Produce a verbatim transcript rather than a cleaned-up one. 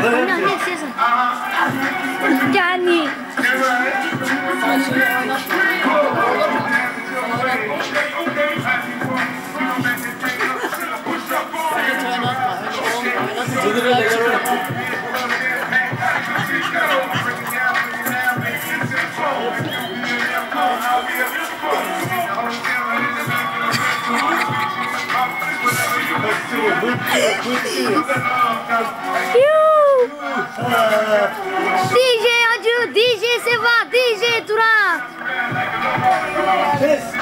Anne anne istiyorsun. Yani. D J Acı, D J Seva, D J Turan.